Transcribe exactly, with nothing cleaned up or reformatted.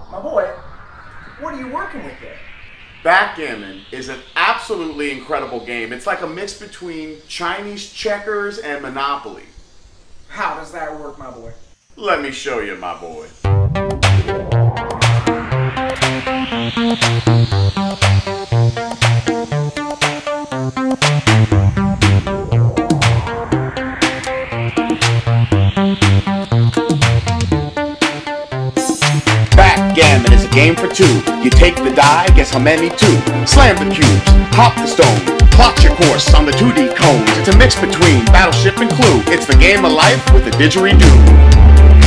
My boy, what are you working with there? Backgammon is an absolutely incredible game. It's like a mix between Chinese checkers and Monopoly. How does that work, my boy? Let me show you, my boy. Backgammon is a game for two. You take the die, guess how many? Two. Slam the cubes, hop the stone, plot your course on the two D cones. It's a mix between Battleship and Clue. It's the game of life with a didgeridoo.